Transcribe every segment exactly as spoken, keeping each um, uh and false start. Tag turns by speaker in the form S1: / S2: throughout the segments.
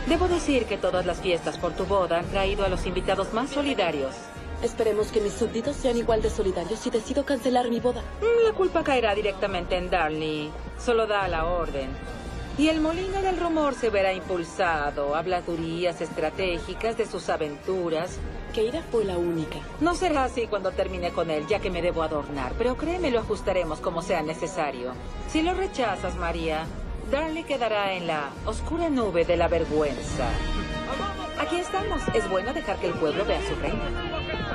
S1: Debo decir que todas las fiestas por tu boda han traído a los invitados más solidarios.
S2: Esperemos que mis súbditos sean igual de solidarios si decido cancelar mi boda.
S1: La culpa caerá directamente en Darnley. Solo da la orden. Y el molino del rumor se verá impulsado. Habladurías estratégicas de sus aventuras.
S2: Keira fue la única.
S1: No será así cuando termine con él, ya que me debo adornar. Pero créeme, lo ajustaremos como sea necesario. Si lo rechazas, María, Darnley quedará en la oscura nube de la vergüenza. Aquí estamos. Es bueno dejar que el pueblo vea a su reina.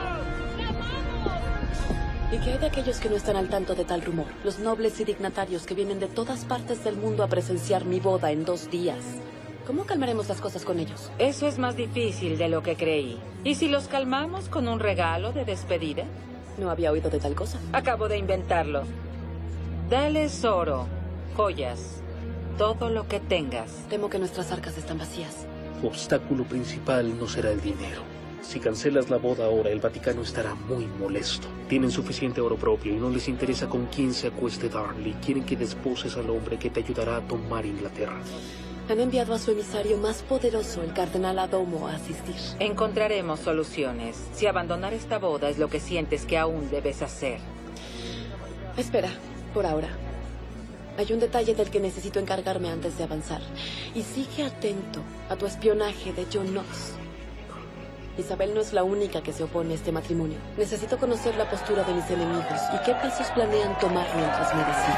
S2: ¿Y qué hay de aquellos que no están al tanto de tal rumor? Los nobles y dignatarios que vienen de todas partes del mundo a presenciar mi boda en dos días. ¿Cómo calmaremos las cosas con ellos?
S1: Eso es más difícil de lo que creí. ¿Y si los calmamos con un regalo de despedida?
S2: No había oído de tal cosa.
S1: Acabo de inventarlo. Dales oro, joyas, todo lo que tengas.
S2: Temo que nuestras arcas están vacías.
S3: Tu obstáculo principal no será el dinero. Si cancelas la boda ahora, el Vaticano estará muy molesto. Tienen suficiente oro propio y no les interesa con quién se acueste Darnley. Quieren que desposes al hombre que te ayudará a tomar Inglaterra.
S2: Han enviado a su emisario más poderoso, el cardenal Adomo, a asistir.
S1: Encontraremos soluciones. Si abandonar esta boda es lo que sientes que aún debes hacer.
S2: Espera, por ahora. Hay un detalle del que necesito encargarme antes de avanzar. Y sigue atento a tu espionaje de Jon Knox. Isabel no es la única que se opone a este matrimonio. Necesito conocer la postura de mis enemigos y qué pasos planean tomar mientras me decido.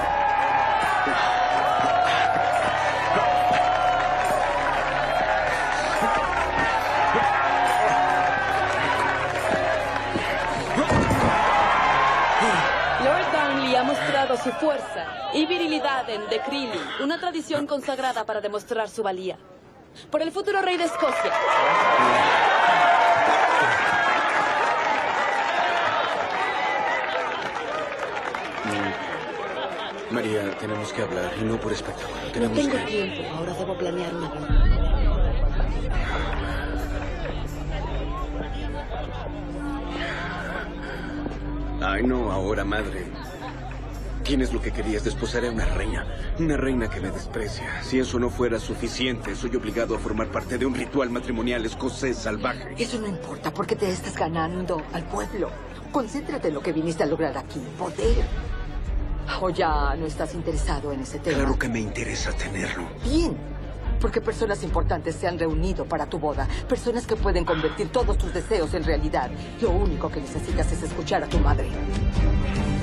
S2: Lord Darnley ha mostrado su fuerza y virilidad en The Crilly, una tradición consagrada para demostrar su valía. Por el futuro rey de Escocia.
S4: María, tenemos que hablar, y no por espectáculo.
S2: No
S4: Tenemos
S2: tengo
S4: que...
S2: tiempo, ahora debo planear una boda.
S4: Ay, no, ahora, madre. Tienes lo que querías, desposar a una reina. Una reina que me desprecia. Si eso no fuera suficiente, soy obligado a formar parte de un ritual matrimonial escocés salvaje.
S5: Eso no importa, porque te estás ganando al pueblo. Concéntrate en lo que viniste a lograr aquí, poder. ¿O ya no estás interesado en ese tema?
S4: Claro que me interesa tenerlo.
S5: Bien, porque personas importantes se han reunido para tu boda. Personas que pueden convertir todos tus deseos en realidad. Lo único que necesitas es escuchar a tu madre.